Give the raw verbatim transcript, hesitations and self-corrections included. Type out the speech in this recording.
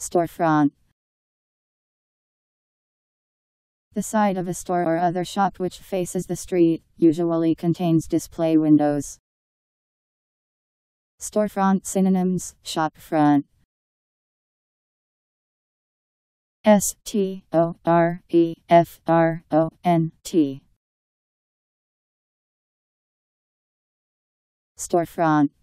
Storefront. The side of a store or other shop which faces the street, usually contains display windows. Storefront synonyms: shopfront. S T O R E F R O N T. Storefront.